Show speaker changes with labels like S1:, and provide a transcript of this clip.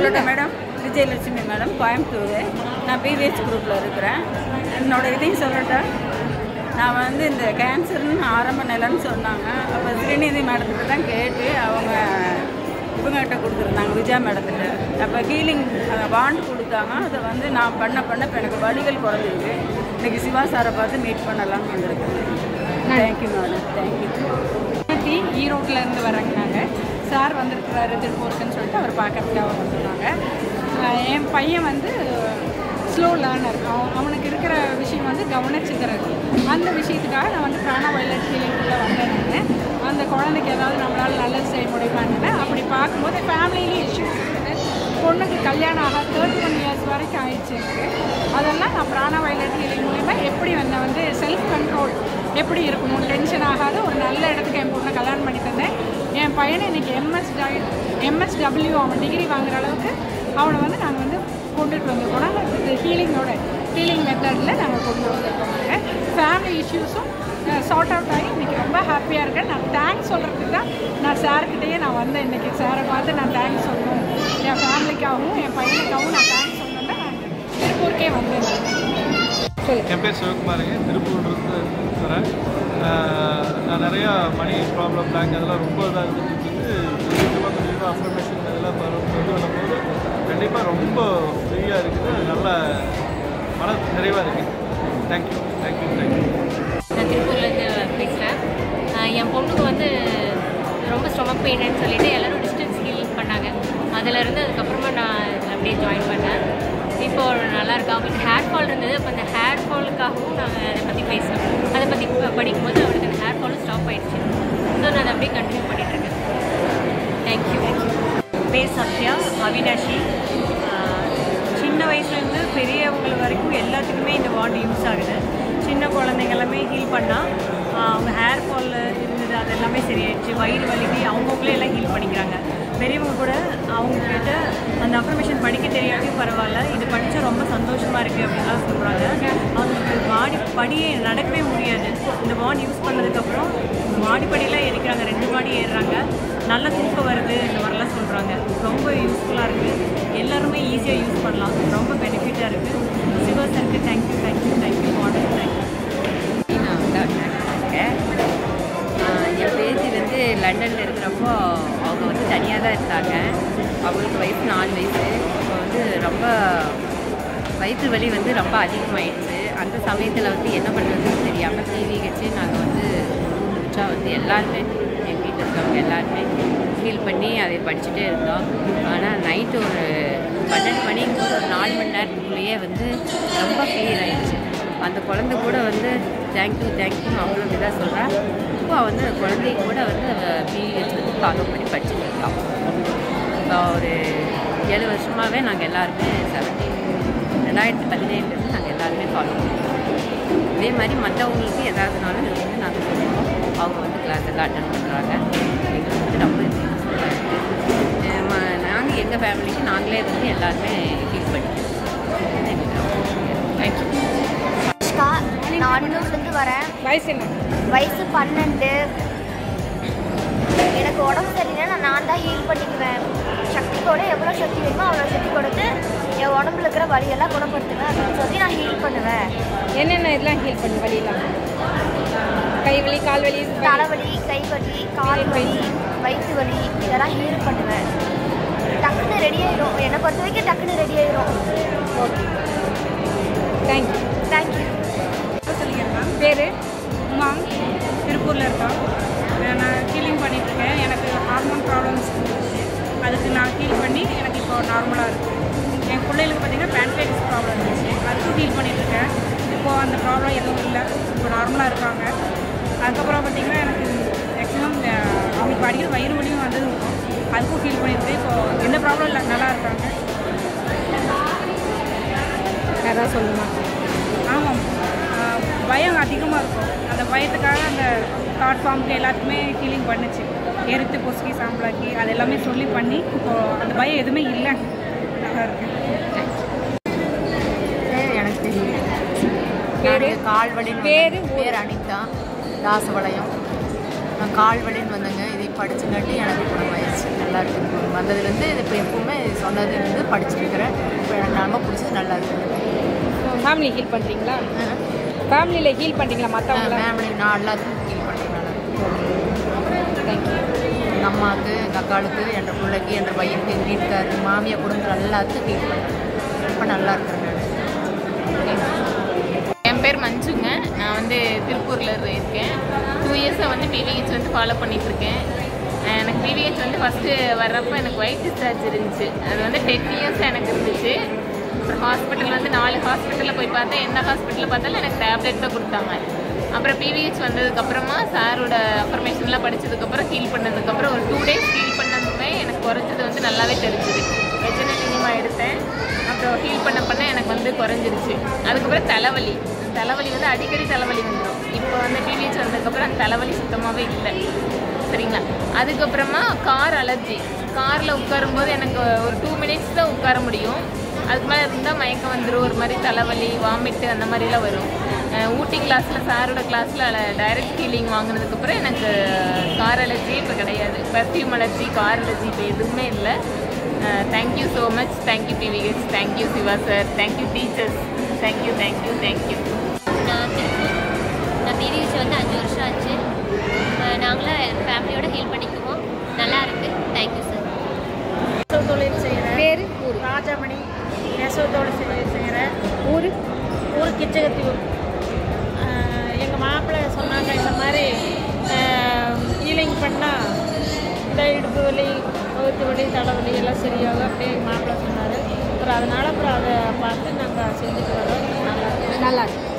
S1: சொல்லட்டும் madam. Vijayalakshmi madam, Coimbatore. நான் PVH குரூப்பில் இருக்கிறேன். என்னோட இதையும் சொல்லட்டேன். நான் வந்து இந்த கேன்சர்னு ஆரம்ப நிலைன்னு சொன்னாங்க. அப்போ ஸ்ரீநிதி மேடத்துக்கு தான் கேட்டு அவங்க இவங்ககிட்ட கொடுத்துருந்தாங்க, விஜயா மேடத்துக்கு. அப்போ ஹீலிங் பாண்ட் கொடுத்தாங்க. அதை வந்து நான் பண்ண இப்போ எனக்கு வலிகள் குறைஞ்சிருக்கு. இன்றைக்கி சிவா சாரை பார்த்து மீட் பண்ணலாம்னு வந்திருக்கேன். Thank you madam. தேங்க்யூ.
S2: ஈரோட்டிலேருந்து வராங்க. நாங்கள் சார் வந்திருக்கிறாரு திருப்பூருக்குன்னு சொல்லிட்டு அவர் பார்க்கறதுக்காக வந்துருந்தாங்க. என் பையன் வந்து ஸ்லோ லேர்னர். அவனுக்கு இருக்கிற விஷயம் வந்து கவனச்சிதறல். அந்த விஷயத்துக்காக நான் வந்து பிராண வயலட் ஹீலிங்குள்ளே வந்தேன். அந்த குழந்தைக்கு ஏதாவது நம்மளால் நல்லது செய்ய முடியுமான்னு அப்படி பார்க்கும்போது ஃபேமிலியிலே இஷ்யூஸ் இருக்குது. பொண்ணுக்கு கல்யாணம் ஆக 31 இயர்ஸ் வரைக்கும் ஆயிடுச்சு எனக்கு. அதெல்லாம் நான் பிராண வயலட் ஹீலிங் மூலிமா எப்படி வந்து செல்ஃப் கண்ட்ரோல் எப்படி இருக்கணும், டென்ஷன் ஆகாத ஒரு நல்ல இடத்துக்கு என் பொண்ணை கல்யாணம் பண்ணி தந்தேன். என் பையனை இன்றைக்கி MSW அவன் டிகிரி வாங்குற அளவுக்கு அவனை வந்து நாங்கள் வந்து கொண்டுட்டு வந்திருக்கோம். ஹீலிங் மெத்தடில் நாங்கள் கொண்டு வந்திருக்கோம். ஃபேமிலி இஷ்யூஸும் சார்ட் அவுட் ஆகி இன்றைக்கி ரொம்ப ஹாப்பியாக இருக்கேன். நான் தேங்க்ஸ் சொல்கிறதுக்கு தான் நான் சார்கிட்டையே நான் வந்தேன். இன்றைக்கி சாரை பார்த்து நான் தேங்க்ஸ் சொல்லணும், என் ஃபேமிலிக்காகவும் என் பையனுக்காகவும் நான் தேங்க்ஸ் சொல்லணும்னா நான் திருப்பூருக்கே வந்தேன்.
S3: என் பேர் சிவகுமாருங்க. திருப்பூர்லேருந்து வரேன். நான் நிறையா மணி ப்ராப்ளம் பேங்க் அதெல்லாம் ரொம்ப இதாக இருந்துட்டு கொஞ்சமாக அஃபர்மேஷன் இதெல்லாம் கொண்டு வரும்போது கண்டிப்பாக ரொம்ப ஃப்ரீயாக இருக்குது. நல்ல மன நிறைவாக இருக்குது. தேங்க்யூ.
S4: நான் திருப்பூர்லேருந்து பேசுகிறேன். என் பொண்ணுக்கு வந்து ரொம்ப ஸ்டொமக் பெயின்னு சொல்லிவிட்டு எல்லோரும் டிஸ்டன்ஸ் ஹீல் பண்ணாங்க. அதிலேருந்து அதுக்கப்புறமா நான் இதில் அப்படியே ஜாயின் பண்ணேன். இப்போது நல்லாயிருக்கா. அவங்களுக்கு ஹேர் ஃபால் இருந்தது. அப்போ அந்த ஹேர் ஃபாலுக்காகவும் நாங்கள் அதை பற்றி பேசுகிறோம். அதை பற்றி படிக்கும்போது அவளுக்கு அந்த ஹேர் ஃபாலும் ஸ்டாப் ஆகிடுச்சு. ஸோ நான் அதை அப்படியே கண்டினியூ பண்ணிகிட்ருக்கேன். தேங்க்யூ.
S5: பேர் சத்யா, அவினாஷி. சின்ன வயசுலேருந்து பெரியவங்க வரைக்கும் எல்லாத்துக்குமே இந்த வாண்ட் யூஸ் ஆகுது. சின்ன குழந்தைங்க எல்லாமே ஹீல் பண்ணால் அவங்க ஹேர் ஃபால் இருந்தது அது எல்லாமே சரியாயிடுச்சு. வயிறு வலிக்கு அவங்கவுங்களே எல்லாம் ஹீல் பண்ணிக்கிறாங்க. பெரியவங்க கூட அவங்கக்கிட்ட அந்த அஃபர்மேஷன் படிக்க தெரியாதையும் பரவாயில்ல, இது படித்தா ரொம்ப சந்தோஷமாக இருக்குது அப்படின்லாம் சொல்கிறாங்க. அவங்களுக்கு படியே நடக்கவே முடியாது. இந்த வாண்ட் யூஸ் பண்ணதுக்கப்புறம் மாடிப்படியெல்லாம் ஏறிக்கிறாங்க, 2 மாடி ஏறுறாங்க, நல்ல தூக்கம் வருது, இந்த மாதிரிலாம் சொல்கிறாங்க. ரொம்ப யூஸ்ஃபுல்லாக இருக்குது. எல்லாருமே ஈஸியாக யூஸ் பண்ணலாம். ரொம்ப பெனிஃபிட்டாக இருக்குது. சிவா சருக்கு தேங்க்யூ. Model thank you.
S1: நான் வந்து என் பேத்தி வந்து லண்டனில் இருக்கிறப்போ அவங்க வந்து தனியாக தான் இருந்தாங்க. அவங்களுக்கு வயசு 4 வயசு. இப்போ வந்து ரொம்ப வயிற்று வலி வந்து ரொம்ப அதிகமாகிடுச்சு. அந்த சமயத்தில் வந்து என்ன பண்ணுறதுன்னு தெரியாமல் PVH நாங்கள் வந்து வந்து எல்லாருமே எங்கள் வீட்டில் இருக்கவங்க எல்லாருமே ஃபீல் பண்ணி அதை படிச்சுட்டே இருந்தோம். ஆனால் நைட்டு ஒரு 12 மணிக்கு ஒரு 4 மணி நேரத்துக்குள்ளேயே வந்து ரொம்ப கிளியர் ஆகிடுச்சு. அந்த குழந்தை கூட வந்து தேங்க்யூ அவ்வளோ இதாக சொல்கிறேன். இப்போ வந்து குழந்தைங்க கூட வந்து PVH வந்து ஃபாலோ பண்ணி படிச்சுட்டு இருக்கோம். இப்போ ஒரு 7 வருஷமாகவே நாங்கள் எல்லாருமே 2017 நாங்கள் எல்லாருமே ஃபாலோ பண்ணுறோம். இதே மாதிரி மற்றவங்களுக்கு எதாவதுனாலும் இது வந்து நாங்கள் சொல்லுவோம். அவங்க வந்து கிளாஸ் எல்லாம் அட்டன் பண்ணுறாங்க. எங்களுக்கு வந்து ரொம்ப யூஸ்ஃபுல்லாக இருக்குது. நாங்கள் எங்கள் ஃபேமிலிக்கு நாங்களே வந்து எல்லாருமே ஃபீல் பண்ணிக்கிறோம். தேங்க்யூ.
S6: நான் அன்னூர்லேருந்து வரேன்.
S2: வயசு என்ன?
S6: வயசு 12. எனக்கு உடம்பு சரியில்லை, நான் தான் ஹீல் பண்ணிக்குவேன். சக்தியோட எவ்வளோ சக்தி வேணுமோ அவ்வளோ சக்தி கொடுத்து என் உடம்புல இருக்கிற வலியெல்லாம் குணப்படுத்துவேன் அப்படின்னு சொல்லி நான் ஹீல் பண்ணுவேன்.
S2: என்னென்ன இதெல்லாம் ஹீல் பண்ணு? வலியெல்லாம் கை வலி, கால் வலி,
S6: தலைவலி, கை வலி, கால் வலி, வயிற்று வலி இதெல்லாம் ஹீல் பண்ணுவேன். டக்குன்னு ரெடி ஆயிடும். என்னை பொறுத்த வரைக்கும் டக்குன்னு ரெடி ஆயிடும்.
S2: Okay, thank you.
S7: பேர் உமா, திருப்பூரில் இருக்கோம். நான் ஹீலிங் பண்ணிகிட்ருக்கேன். எனக்கு ஹார்மோன் ப்ராப்ளம்ஸ் இருந்துச்சு. அதுக்கு நான் ஹீல் பண்ணி எனக்கு இப்போ நார்மலாக இருக்குது. என் பிள்ளைகளுக்கு பார்த்திங்கன்னா பேன்கைட்டிஸ் ப்ராப்ளம் இருந்துச்சு. அதுக்கும் ஹீல் பண்ணிகிட்ருக்கேன். இப்போது அந்த ப்ராப்ளம் எதுவும் இல்லை. இப்போ நார்மலாக இருக்காங்க. அதுக்கப்புறம் பார்த்திங்கன்னா எனக்கு மேக்ஸிமம் அவங்களுக்கு அடிக்கடி வயிறு வலியும் வந்தது இருக்கும். அதுக்கும் ஹீல் பண்ணிட்டு இப்போது எந்த ப்ராப்ளம் இல்லை, நல்லா இருக்காங்க.
S2: யாராவது சொல்லுமா?
S7: ஆமாம், பயம் அதிகமாக இருக்கும். அந்த பயத்துக்காக அந்த தாட் ஃபார்முக்கு எல்லாத்துக்குமே ஹீலிங் பண்ணுச்சு. எரித்து பொசுக்கி சாம்பலாக்கி அது எல்லாமே சொல்லி பண்ணி இப்போது அந்த பயம் எதுவுமே இல்லை, நல்லா இருக்கு.
S1: எனக்கு தெரியும். கால்வலின்னு பேர் அனிதா தாசபாளையம். நான் கால்வலின்னு வந்தேங்க. இது படிச்சுங்காட்டி எனக்கு குணமாயிடுச்சு. நல்லா இருக்குது. வந்ததுலேருந்து இப்போ எப்பவுமே சொன்னது வந்து படிச்சுருக்கிறேன். இப்போ எனக்கு ரொம்ப பிடிச்சது நல்லா இருக்குது.
S2: ஃபேமிலி ஹீல் பண்ணுறீங்களா? ஃபேமிலியில் ஹீல் பண்ணுறீங்களா? மற்றவங்கள
S1: ஃபேமிலி நான் எல்லாத்துக்கும் ஹீல் பண்ணுறேன். தேங்க்யூ. எங்கள் அம்மாவுக்கு, எங்கள் அக்காளுக்கு, என் பிள்ளைக்கு, என் பையனுக்கு, எங்கள் வீட்டுக்காருக்கு, மாமியார் குடும்பத்தில் எல்லாத்துக்கும் ஹீல் பண்ணுறேன். ரொம்ப நல்லா இருக்கிறேன் நான்.
S8: என் பேர் மஞ்சுங்க. நான் வந்து திருப்பூரில் இருக்கேன். 2 இயர்ஸாக வந்து PVH வந்து ஃபாலோ பண்ணிகிட்ருக்கேன். எனக்கு PVH வந்து ஃபஸ்ட்டு வர்றப்போ எனக்கு ஒயிட் டிஸ்சார்ஜ் இருந்துச்சு. அது வந்து 10 இயர்ஸாக எனக்கு இருந்துச்சு. அப்புறம் ஹாஸ்பிட்டல் வந்து 4 ஹாஸ்பிட்டலில் போய் பார்த்தேன். எந்த ஹாஸ்பிட்டலில் பார்த்தாலும் எனக்கு டேப்லெட் தான் கொடுத்தாங்க. அப்புறம் PVH வந்ததுக்கப்புறமா சாரோட அஃபர்மேஷன்லாம் படித்ததுக்கப்புறம் ஹீல் பண்ணதுக்கப்புறம் ஒரு 2 டேஸ் ஹீல் பண்ணதுமே எனக்கு குறைஞ்சது வந்து நல்லாவே தெரிஞ்சுது. வெஜினலினிமா எடுத்தேன். அப்புறம் ஹீல் பண்ண எனக்கு வந்து குறைஞ்சிருச்சு. அதுக்கப்புறம் தலைவலி வந்து அடிக்கடி தலைவலி வந்துடும். இப்போ வந்து PVH வந்ததுக்கப்புறம் அந்த தலைவலி சுத்தமாகவே இல்லை. சரிங்களா? அதுக்கப்புறமா கார் அலர்ஜி. காரில் உட்காரும்போது எனக்கு ஒரு 2 மினிட்ஸ் தான் உட்கார முடியும். அதுக்கு மேலே இருந்தால் மயக்கம் வந்துடும். ஒரு மாதிரி தலைவலி, வாமிட்டு அந்த மாதிரிலாம் வரும். ஊட்டி கிளாஸில் சாரோட கிளாஸில் டைரக்ட் ஹீலிங் வாங்கினதுக்கப்புறம் எனக்கு கார் அலர்ஜியே இப்போ கிடையாது. பர்ஃப்யூம் அலர்ஜி, கார் அலர்ஜி இப்போ எதுவுமே இல்லை. Thank you so much. Thank you PVH. Thank you Siva sir. Thank you teachers. Thank you.
S4: நான் PVH வந்து 5 வருஷம் ஆச்சு. நாங்களும் ஃபேமிலியோட ஹீல் பண்ணிக்குவோம். நல்லா இருக்குது. Thank you sir.
S7: நெசவு தொழில் செய்கிறேன்.
S2: பேர்? ஊர்?
S7: ராஜாமணி. நெசவு தொழில் செய்கிறேன்.
S2: ஊர்?
S7: கிச்சகத்தி ஊர். எங்கள் மாப்பிள்ளை சொன்னாங்க இந்த மாதிரி ஹீலிங் பண்ணால் இந்த இடுப்பு வலி, கழுத்து வலி, தலைவலி எல்லாம் சரியாகும் அப்படியே மாப்பிள்ளை சொன்னார். அப்புறம் அதனால் அதை பார்த்து நாங்கள் செஞ்சுட்டு வரோம். நல்லா
S2: நல்லா இருக்கு.